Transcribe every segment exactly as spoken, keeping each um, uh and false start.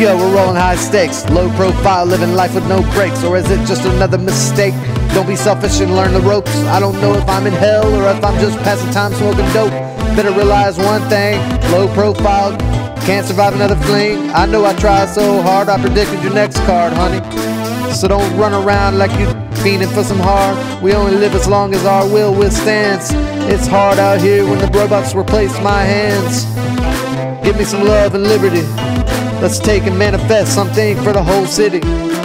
Yo, we're rolling high stakes, low profile, living life with no breaks. Or is it just another mistake? Don't be selfish and learn the ropes. I don't know if I'm in hell or if I'm just passing time smoking dope. Better realize one thing, low profile, can't survive another fling. I know I tried so hard, I predicted your next card, honey. So don't run around like you fiending for some hard. We only live as long as our will withstands. It's hard out here when the robots replace my hands. Give me some love and liberty. Let's take and manifest something for the whole city.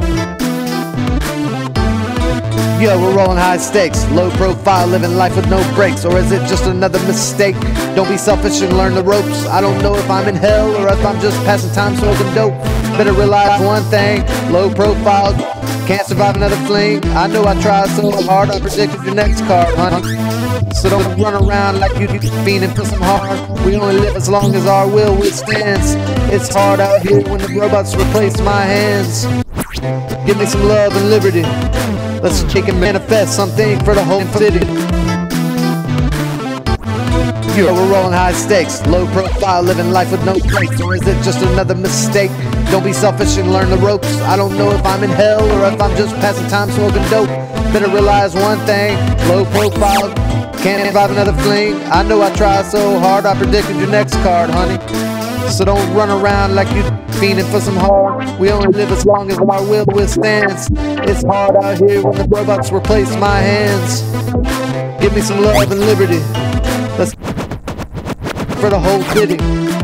Yo, we're rolling high stakes, low profile, living life with no breaks. Or is it just another mistake? Don't be selfish and learn the ropes. I don't know if I'm in hell or if I'm just passing time smoking dope. Better realize one thing, low profile, can't survive another fling. I know I tried so hard, I predicted your next card, honey. So don't run around like you fiending for some hard. We only live as long as our will withstands. It's hard out here when the robots replace my hands. Give me some love and liberty. Let's take and manifest something for the whole city. Yo, we're rolling high stakes, low profile, living life with no breaks. Or is it just another mistake? Don't be selfish and learn the ropes. I don't know if I'm in hell or if I'm just passing time smoking dope. Better realize one thing, low profile, can't survive another fling. I know I tried so hard, I predicted your next card, honey. So don't run around like you fiending for some hard. We only live as long as our will withstands. It's hard out here when the robots replace my hands. Give me some love and liberty. Let's for the whole city.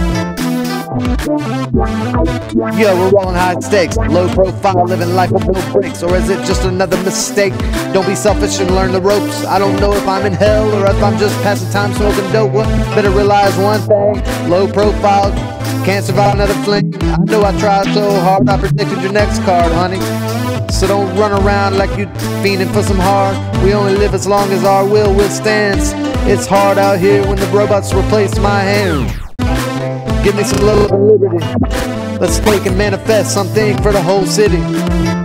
Yo, we're rolling high stakes, low profile, living life with no breaks. Or is it just another mistake? Don't be selfish and learn the ropes. I don't know if I'm in hell or if I'm just passing time smoking dope. Better realize one thing, low profile, can't survive another fling. I know I tried so hard, I predicted your next card, honey. So don't run around like you fiending for some hard. We only live as long as our will withstands. It's hard out here when the robots replace my hands. Give me some love and liberty. Let's take and manifest something for the whole city.